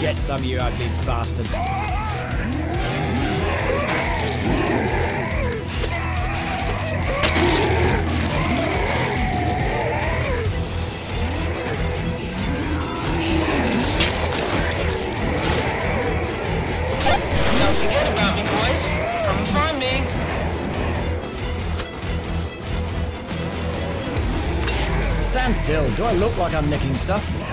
Get some, you ugly bastards. Don't forget about me, boys. Come and find me. Stand still. Do I look like I'm nicking stuff?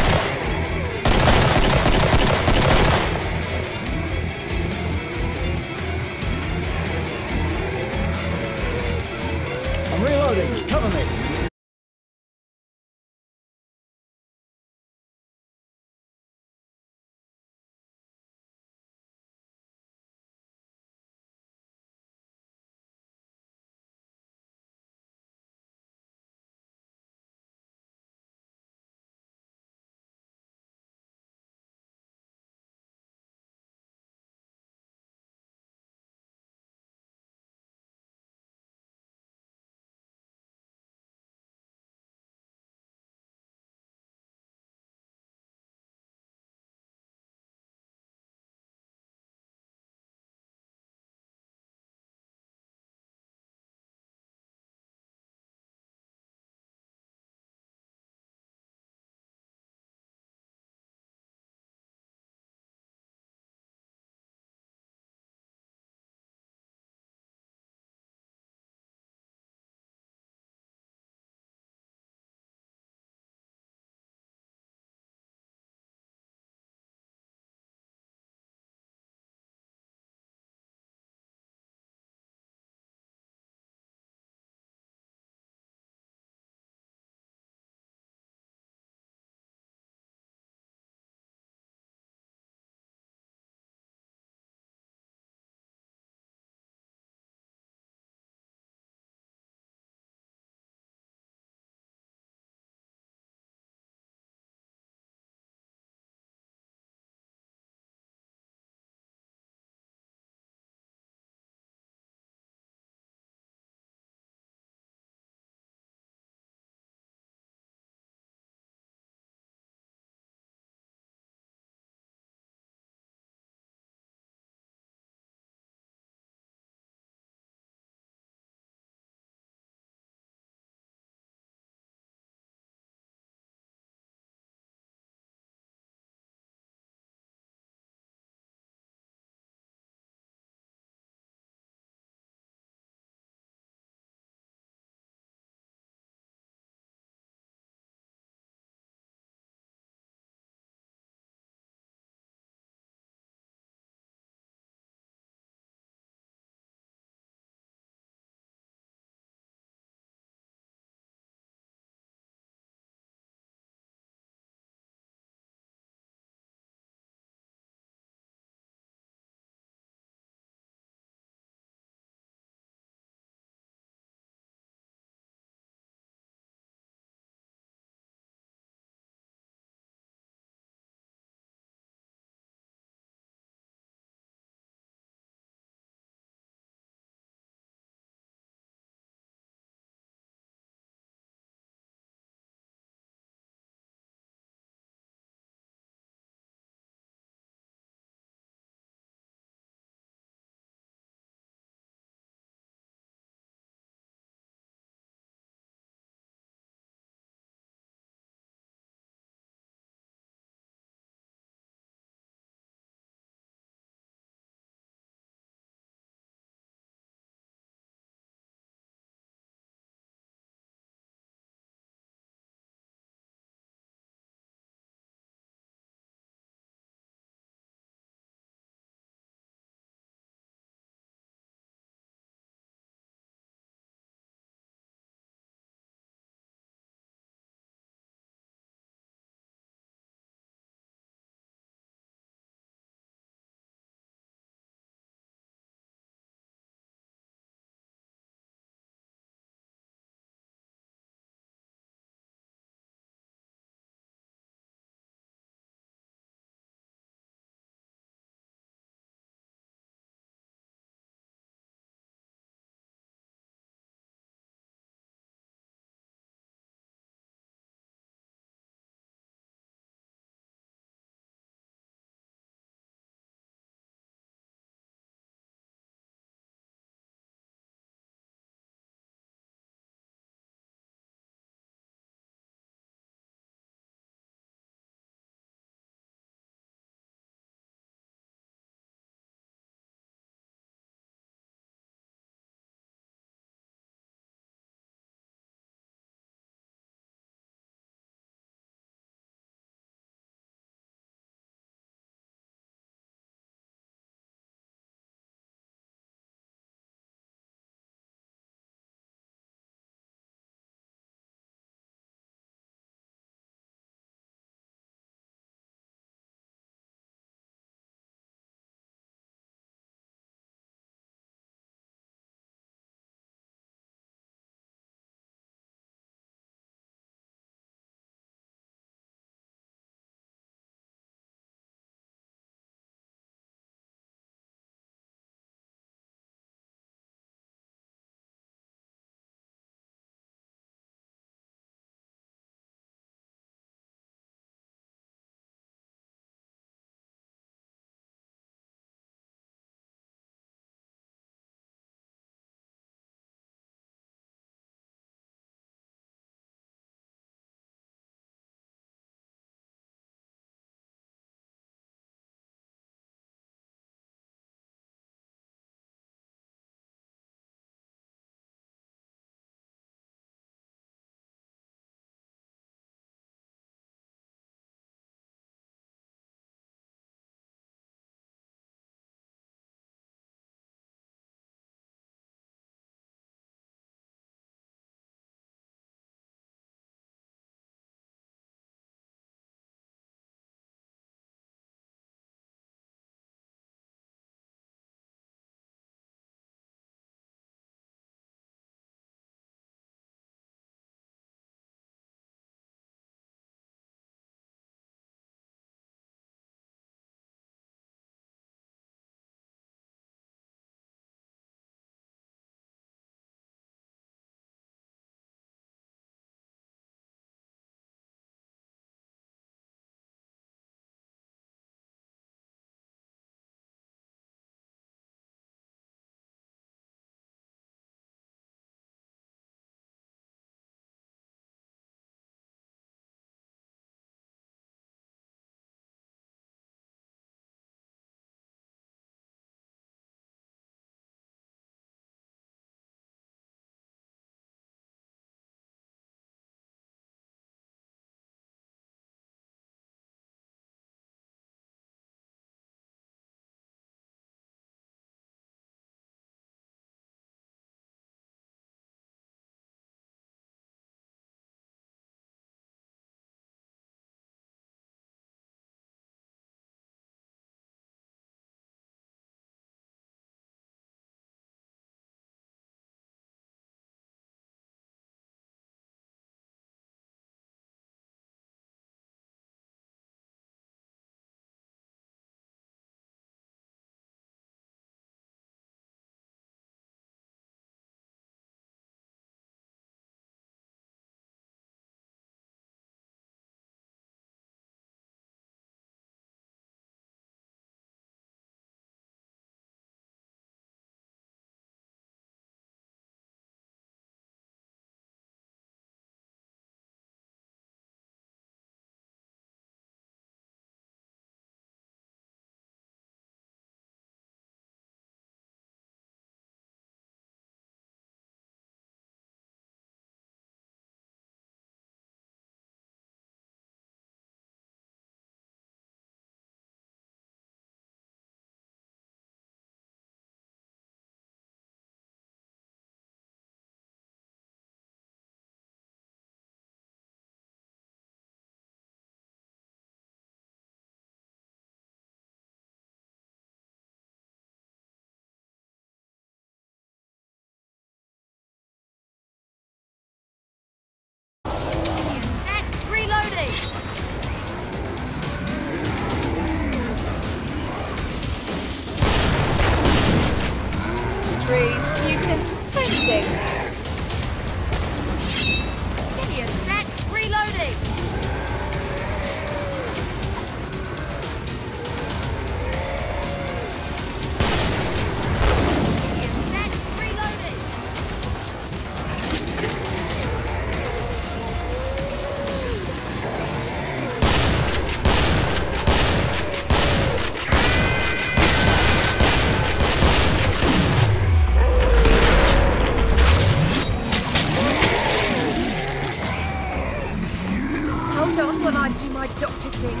doctor thing.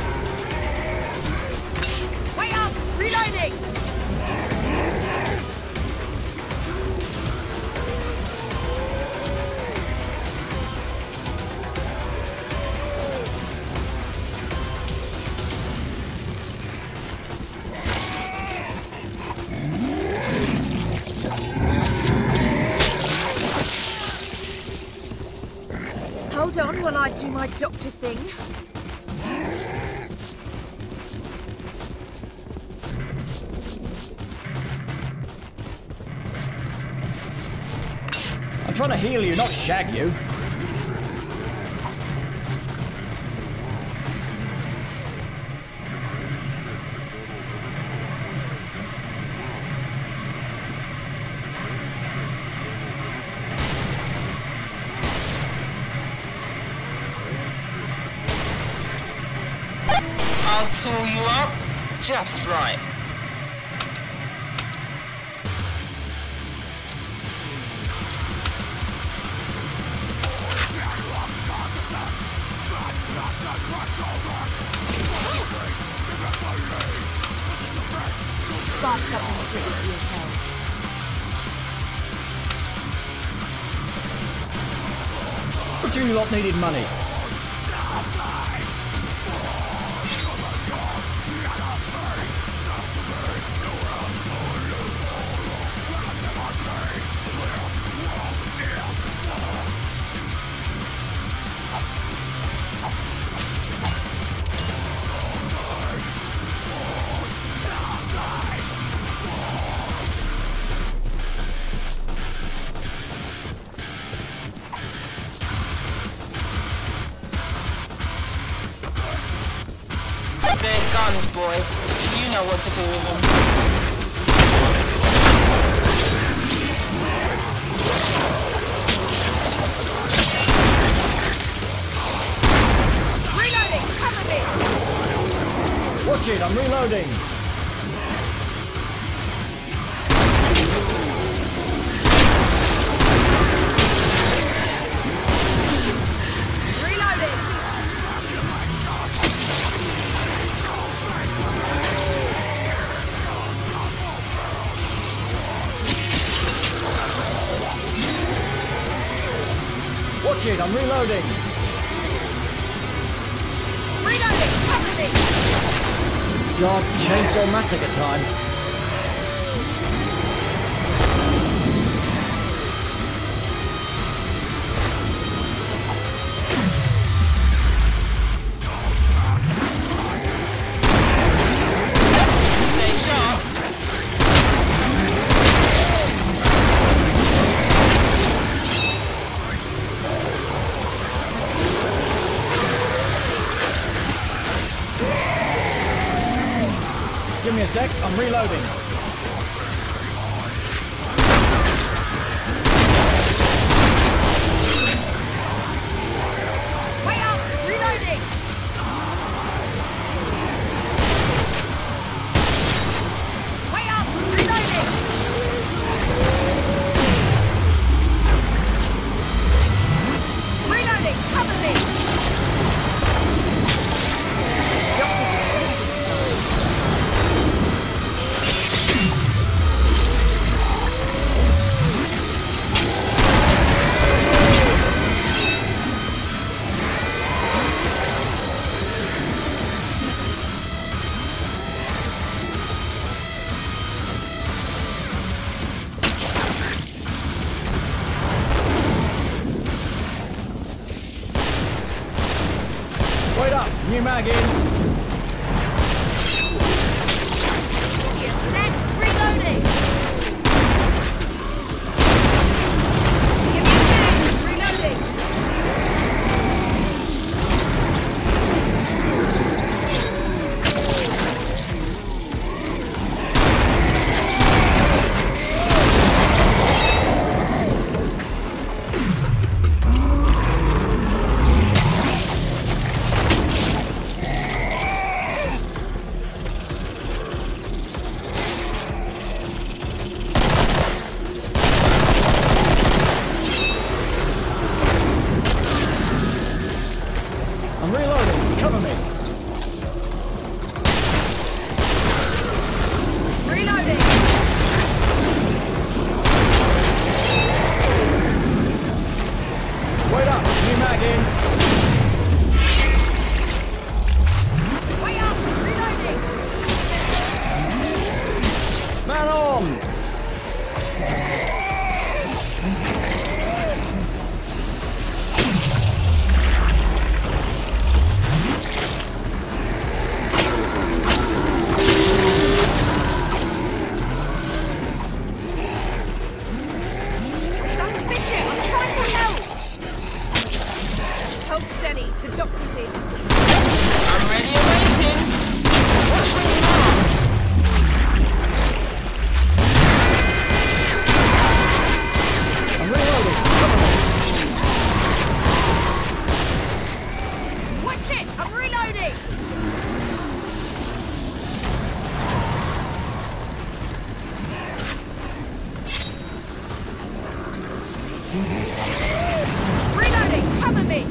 Wait up! Reloading! Hold on while I do my doctor thing. I'm trying to heal you, not shag you. I'll tool you up just right. Spark something pretty for yourself. But you lot needed money. They're guns, boys. You know what to do with them. Reloading! Cover me! Watch it, I'm reloading. Reloading! Watch it, I'm reloading. Reloading! Cover me! God, chainsaw massacre time. Stay sharp. Give me a sec, I'm reloading. Wait up! Reloading! Wait up! Reloading! Reloading! Cover me! Doctor's in this time. Wait up, new mag in. Give me a sec. Reloading! Give me a sec. Reloading! Jenny. The doctor's in. I'm ready and waiting. Watch where you are. I'm reloading. Cover me. Watch it! I'm reloading! Reloading! Cover me!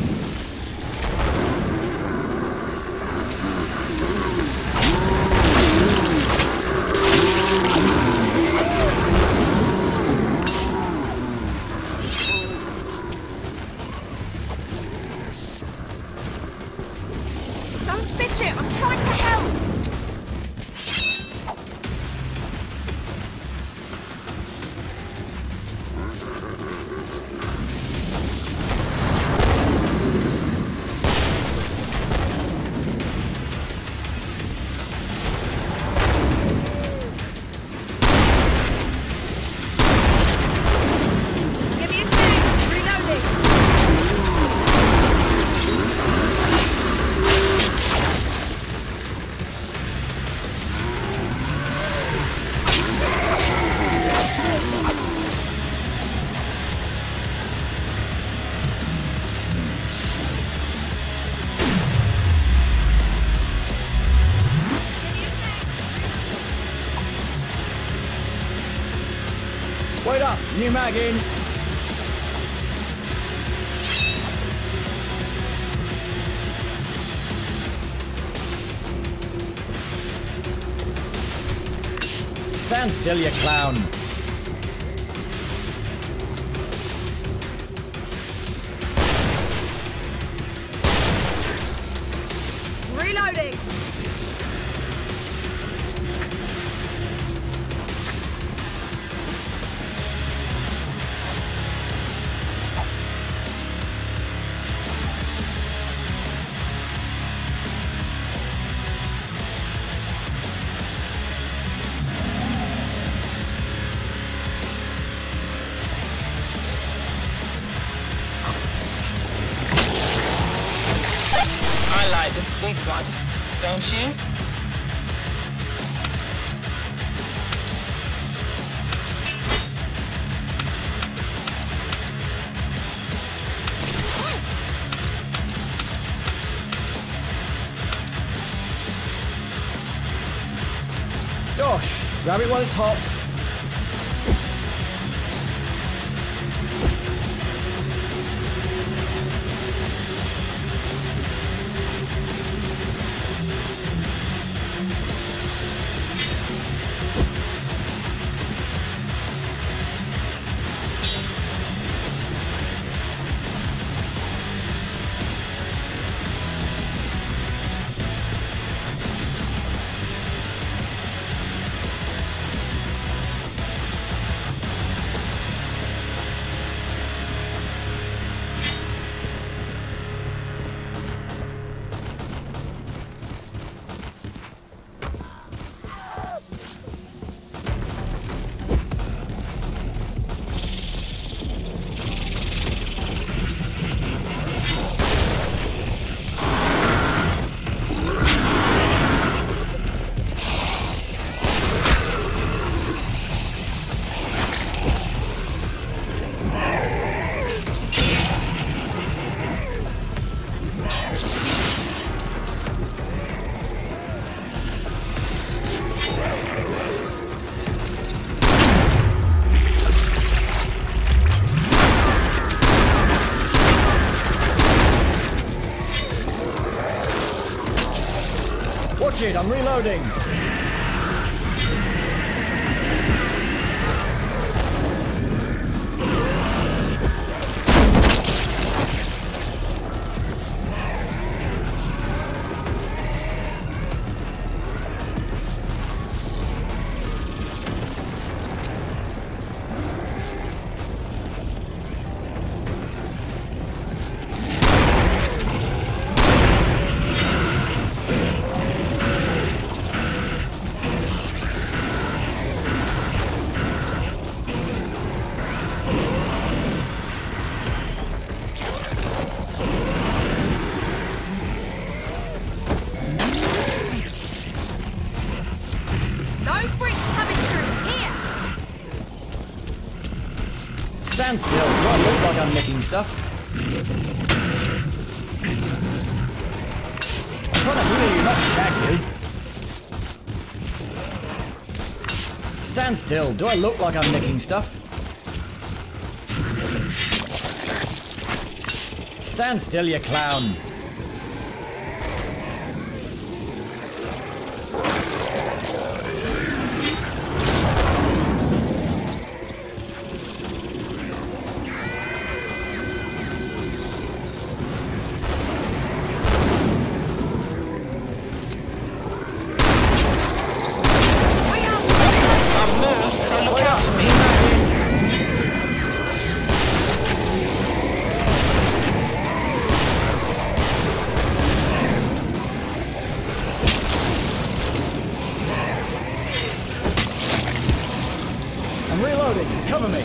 Don't fidget! I'm trying to help! Give me a sec! Reloading! Wait up. New mag in. Stand still, you clown. Reloading! I like the big ones, don't you? Josh, grab it while it's hot. Watch it, I'm reloading. Stand still. Do I look like I'm nicking stuff? I'm trying to heal you, not shag you. Stand still. Do I look like I'm nicking stuff? Stand still, you clown. I'm reloading. Cover me.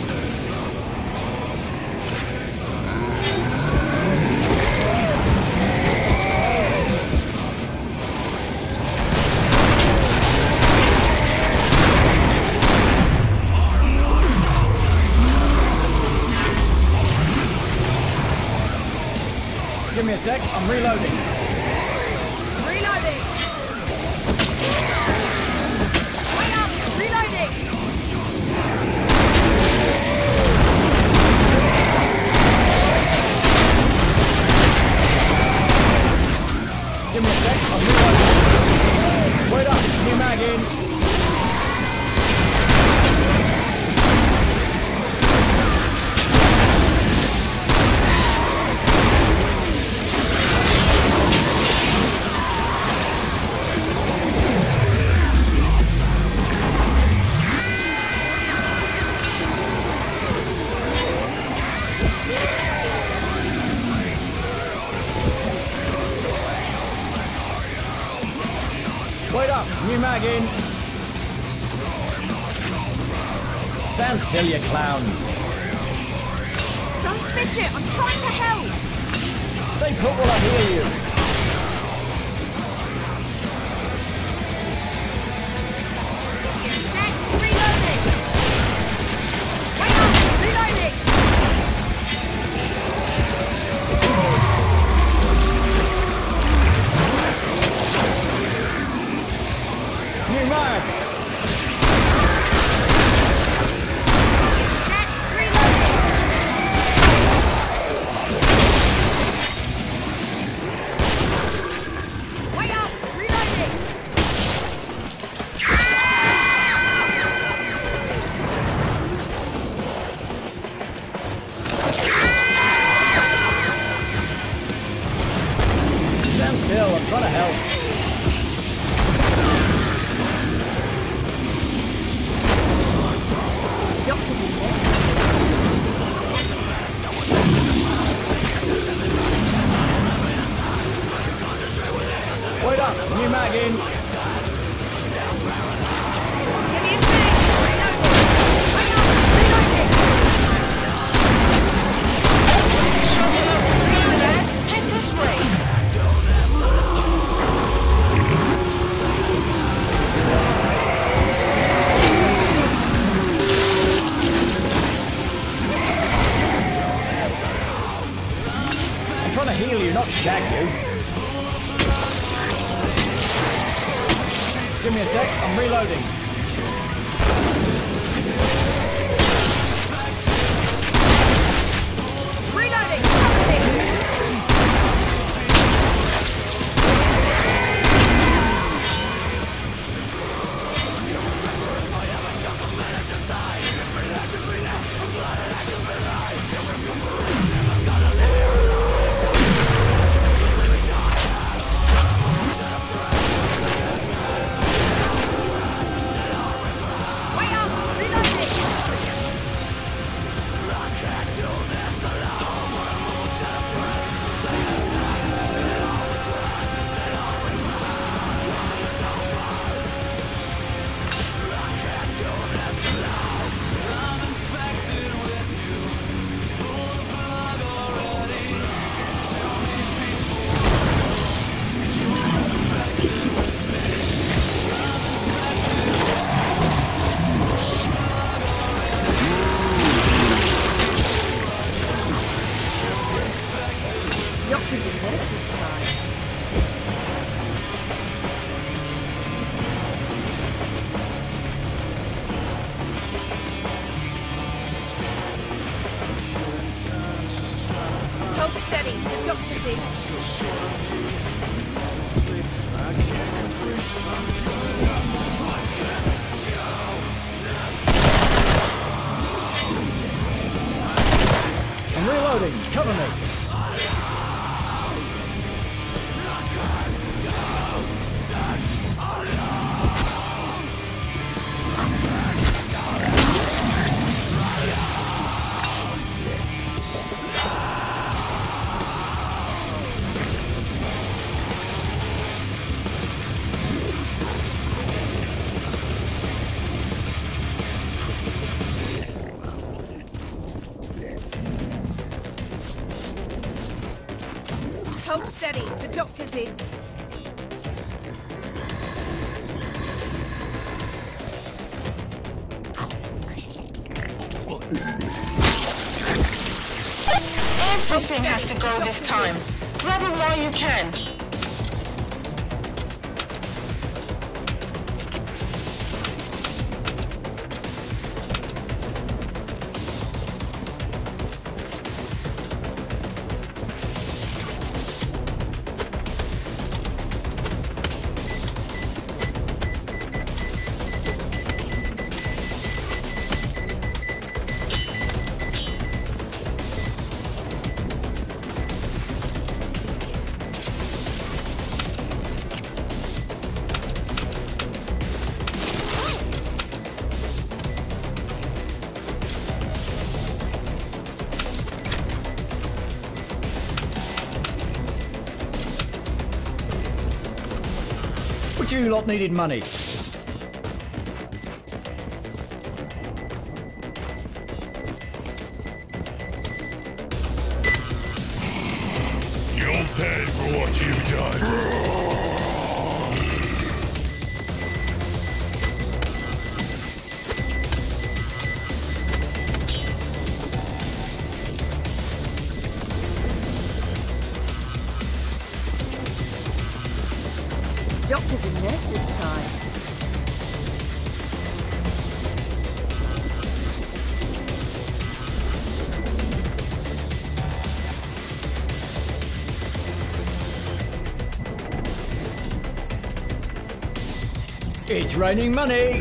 Give me a sec. I'm reloading. Reloading! Wait up! Reloading! Give me a sec. I'm reloading. Wait up. New mag in. Wait up, new mag in. Stand still, you clown. Don't fidget! I'm trying to help! Stay put while I heal you. Set! Reloading! Wait up! Reloading! New mag. Set! Reloading! Wait up! Reloading! Stand still, I'm trying to help. Doctor's in this. Wait up, new mag in. Give me a sec! Reloading! Wait up! Reloading! Show me up. See you, lads. Head this way. I'm trying to heal you, not shag you. Give me a sec, I'm reloading. Reloading! Cover me! Doctors and nurses time. Hold steady. The doctor's in. I'm reloading. Cover me. Hold steady. The doctor's in. Everything has to go this time. Grab him while you can. Would you lot needed money? You'll pay for what you've done. Doctors and nurses time. It's raining money.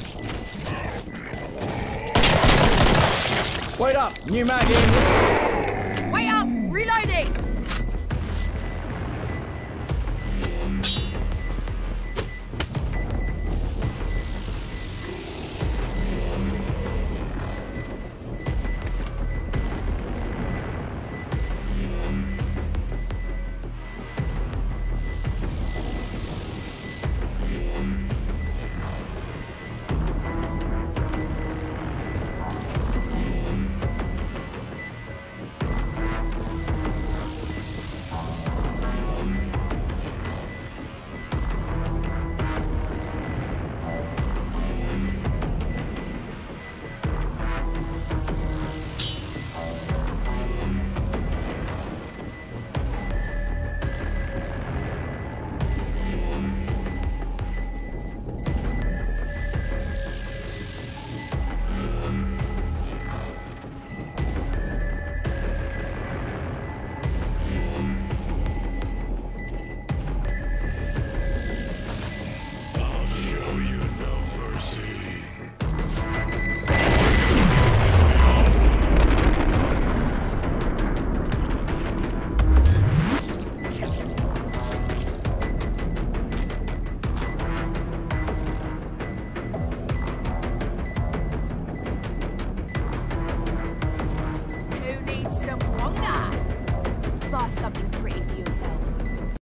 Wait up, new mag in.